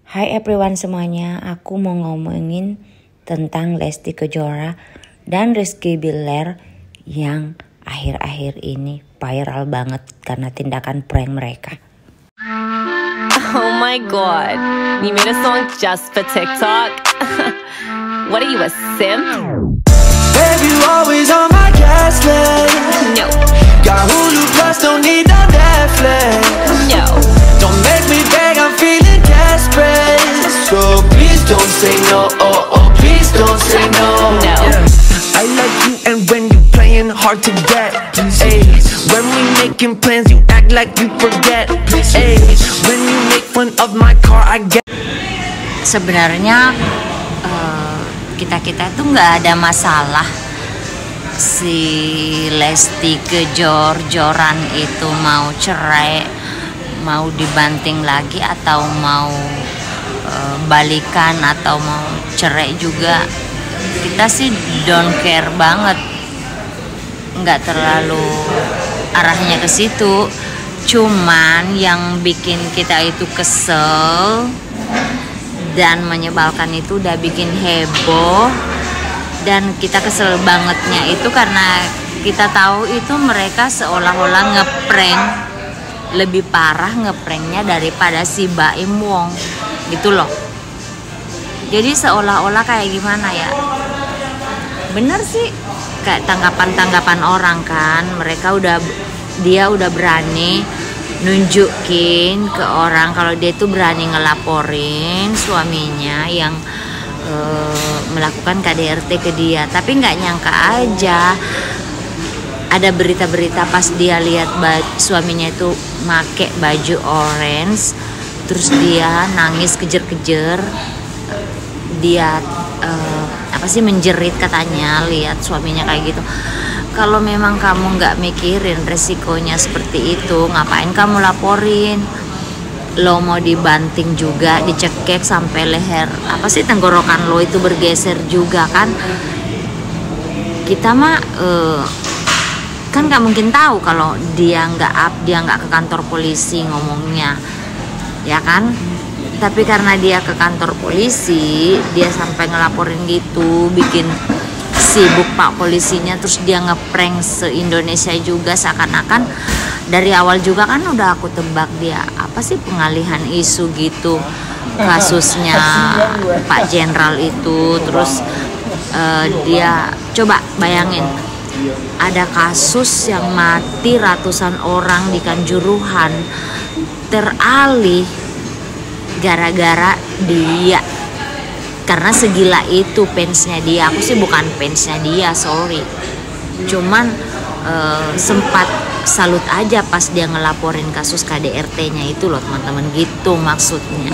Hai everyone semuanya, aku mau ngomongin tentang Lesti Kejora dan Rizky Bilar yang akhir-akhir ini viral banget karena tindakan prank mereka. Oh my god, you made a song just for TikTok? What are you, a simp? Baby, you always on my gas lane. No. Got Hulu Plus, don't need no Netflix. No. Don't make me beg, I'm feeling desperate. So please don't say no, oh, oh, please don't say no. No. I like you and when you playing hard to get. Ay, when we making plans, you act like you forget. Ay, when you make fun of my car, I get. Sebenarnya kita tuh nggak ada masalah si Lesti Kejor-joran itu mau cerai, mau dibanting lagi atau mau balikan atau mau cerai juga, kita sih don't care banget, nggak terlalu arahnya ke situ. Cuman yang bikin kita itu kesel dan menyebalkan itu udah bikin heboh, dan kita kesel bangetnya itu karena kita tahu itu mereka seolah-olah ngeprank, lebih parah ngepranknya daripada si Baim Wong gitu loh. Jadi seolah-olah kayak gimana ya, bener sih kayak tanggapan-tanggapan orang kan, dia udah berani nunjukin ke orang kalau dia tuh berani ngelaporin suaminya yang melakukan KDRT ke dia. Tapi nggak nyangka aja ada berita-berita pas dia lihat suaminya itu make baju orange, terus dia nangis kejer-kejer, dia menjerit katanya lihat suaminya kayak gitu. Kalau memang kamu nggak mikirin resikonya seperti itu, ngapain kamu laporin? Lo mau dibanting juga, dicekek sampai leher, tenggorokan lo itu bergeser juga kan? Kita mah kan nggak mungkin tahu kalau dia nggak ke kantor polisi ngomongnya, ya kan? Tapi karena dia ke kantor polisi, dia sampai ngelaporin gitu, bikin sibuk pak polisinya, terus dia ngeprank se-Indonesia juga, seakan-akan dari awal juga kan udah aku tebak dia pengalihan isu gitu kasusnya Pak Jenderal itu. Terus dia coba bayangin, ada kasus yang mati ratusan orang di Kanjuruhan teralih gara-gara dia, karena segila itu fansnya dia. Aku sih bukan fansnya dia, sorry, cuman sempat salut aja pas dia ngelaporin kasus KDRT-nya itu loh teman-teman, gitu maksudnya.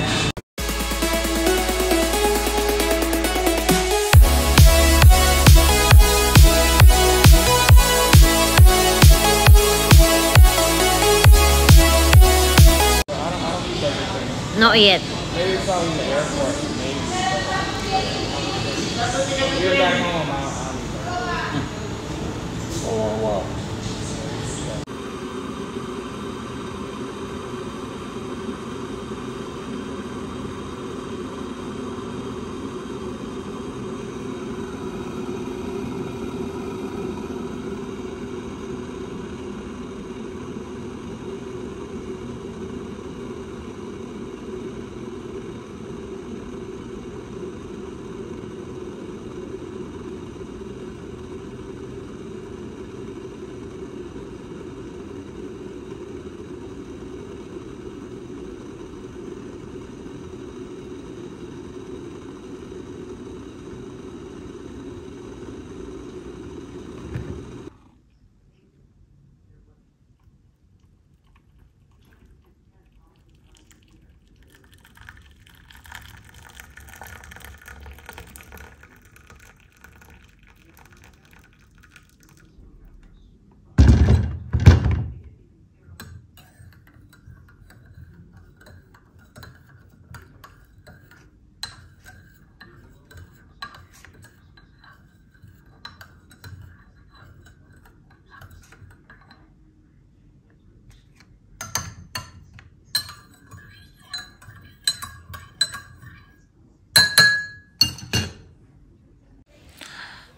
Not yet. Maybe probably in the airport. Maybe. We're back home. Whoa.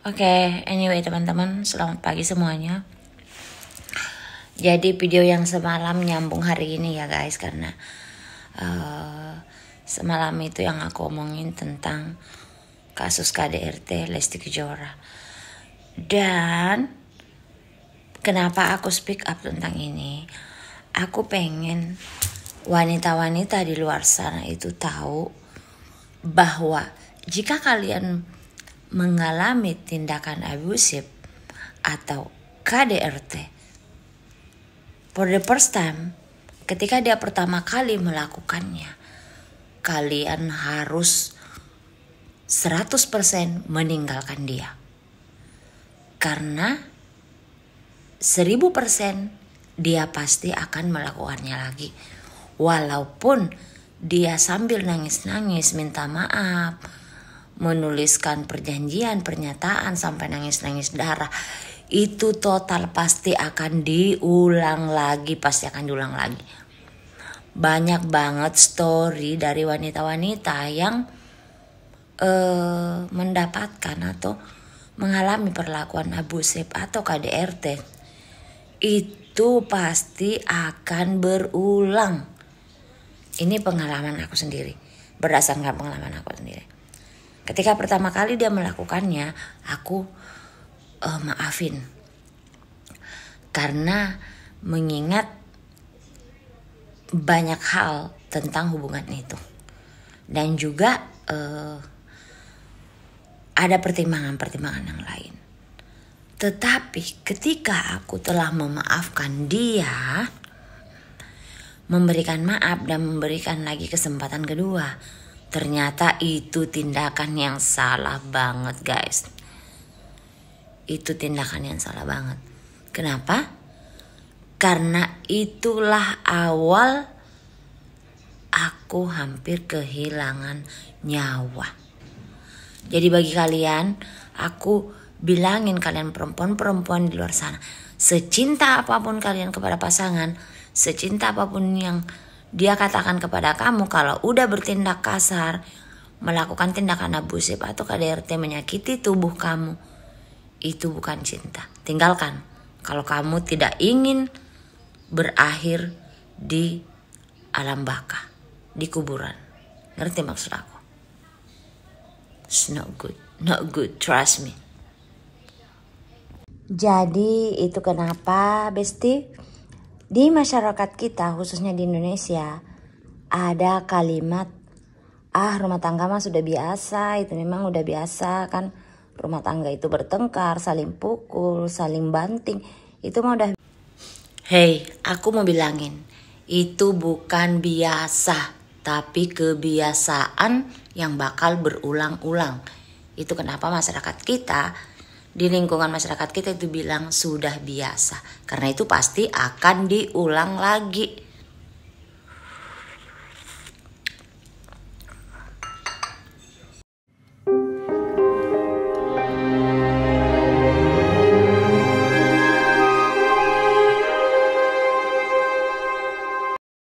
Oke, anyway teman-teman, selamat pagi semuanya. Jadi video yang semalam nyambung hari ini ya guys, karena semalam itu yang aku omongin tentang kasus KDRT Lesti Kejora. Dan kenapa aku speak up tentang ini? Aku pengen wanita-wanita di luar sana itu tahu bahwa jika kalian mengalami tindakan abusif atau KDRT for the first time, ketika dia pertama kali melakukannya, kalian harus 100% meninggalkan dia. Karena 1000% dia pasti akan melakukannya lagi. Walaupun dia sambil nangis-nangis minta maaf, menuliskan perjanjian, pernyataan sampai nangis-nangis darah, itu total pasti akan diulang lagi, Banyak banget story dari wanita-wanita yang mendapatkan atau mengalami perlakuan abusif atau KDRT. Itu pasti akan berulang. Ini pengalaman aku sendiri, berdasarkan pengalaman aku sendiri. Ketika pertama kali dia melakukannya, aku maafin. Karena mengingat banyak hal tentang hubungan itu. Dan juga ada pertimbangan-pertimbangan yang lain. Tetapi ketika aku telah memaafkan dia, memberikan maaf dan memberikan lagi kesempatan kedua, ternyata itu tindakan yang salah banget guys. Itu tindakan yang salah banget. Kenapa? Karena itulah awal aku hampir kehilangan nyawa. Jadi bagi kalian, aku bilangin kalian perempuan-perempuan di luar sana, secinta apapun kalian kepada pasangan, secinta apapun yang dia katakan kepada kamu, kalau udah bertindak kasar, melakukan tindakan abusif atau KDRT menyakiti tubuh kamu, itu bukan cinta. Tinggalkan. Kalau kamu tidak ingin berakhir di alam baka, di kuburan. Ngerti maksud aku? It's not good, trust me. Jadi itu kenapa Besti, di masyarakat kita khususnya di Indonesia ada kalimat, rumah tangga mah sudah biasa, itu memang udah biasa kan, rumah tangga itu bertengkar, saling pukul, saling banting, itu mah udah. Hey, aku mau bilangin, itu bukan biasa, tapi kebiasaan yang bakal berulang-ulang. Itu kenapa masyarakat kita, di lingkungan masyarakat kita itu bilang sudah biasa. Karena itu pasti akan diulang lagi.